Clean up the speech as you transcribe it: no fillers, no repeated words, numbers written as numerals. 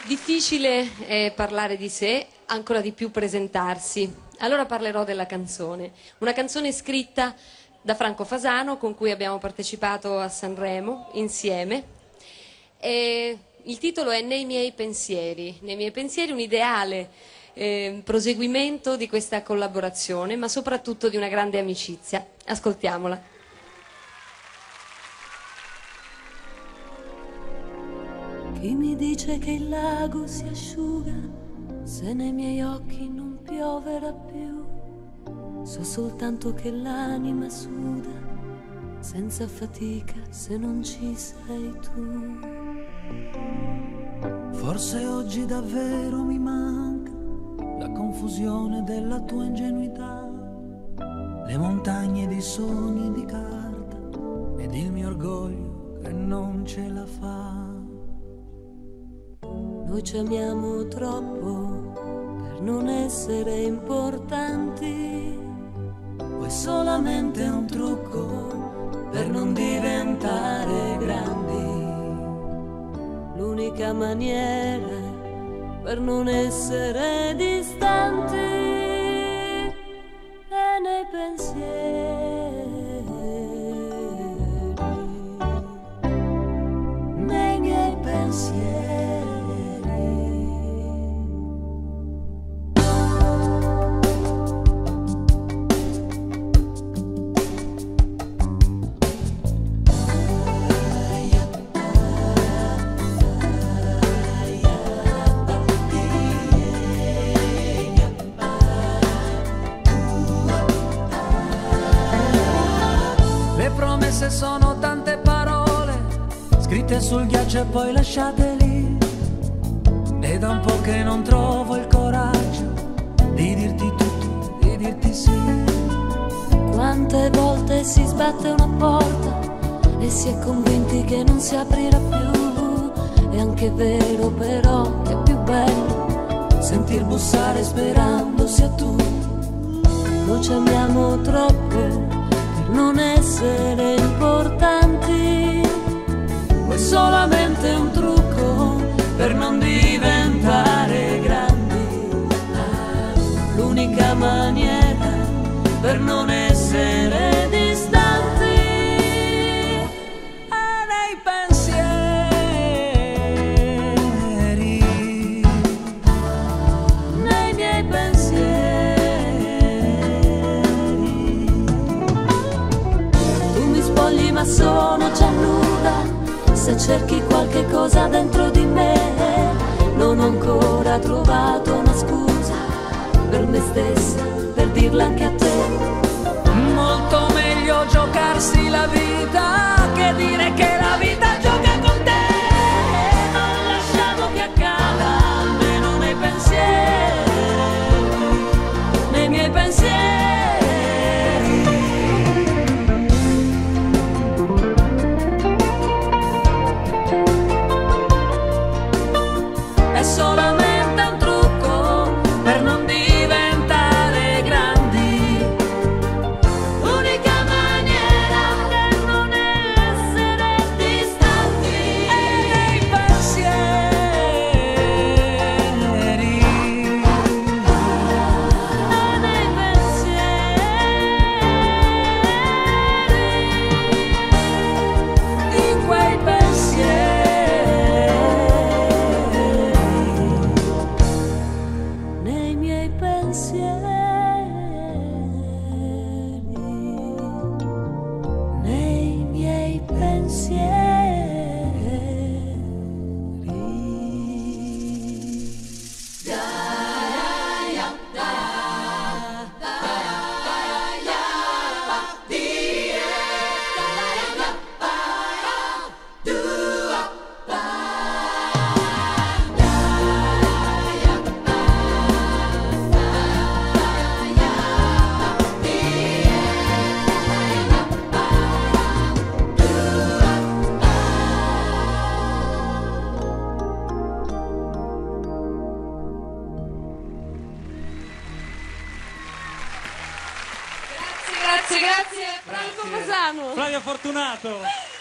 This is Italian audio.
Difficile è parlare di sé, ancora di più presentarsi. Allora parlerò della canzone. Una canzone scritta da Franco Fasano, con cui abbiamo partecipato a Sanremo insieme. E il titolo è Nei miei pensieri. Nei miei pensieri, un ideale proseguimento di questa collaborazione, ma soprattutto di una grande amicizia. Ascoltiamola. Chi mi dice che il lago si asciuga se nei miei occhi non pioverà più? So soltanto che l'anima suda senza fatica se non ci sei tu. Forse oggi davvero mi manca la confusione della tua ingenuità, le montagne di sogni di carta ed il mio orgoglio che non ce la fa. Noi ci amiamo troppo per non essere importanti, Poi solamente un trucco per non diventare grandi. L'unica maniera per non essere distanti è nei pensieri, nei miei pensieri. Se sono tante parole scritte sul ghiaccio e poi lasciate lì, e da un po' che non trovo il coraggio di dirti tutto, di dirti sì. Quante volte si sbatte una porta e si è convinti che non si aprirà più. È anche vero però che è più bello sentir bussare sperando sia tu. Noi ci amiamo troppo non essere importanti, Poi solamente un trucco per non diventare grandi. L'unica maniera per non essere distanti è nei pensieri, nei miei pensieri. Ma sono già nuda se cerchi qualche cosa dentro di me. Non ho ancora trovato una scusa per me stessa, per dirla anche a te. molto meglio giocarsi la vita che dire che la vita gioca con te. Non lasciamo che accada almeno nei pensieri, nei miei pensieri. Solamente un trucco per non diventare grandi. L'unica maniera per non essere distanti E nei pensieri, nei pensieri, in quei pensieri. nei miei pensieri, nei miei pensieri. Grazie, Franco Fasano. Flavia Fortunato.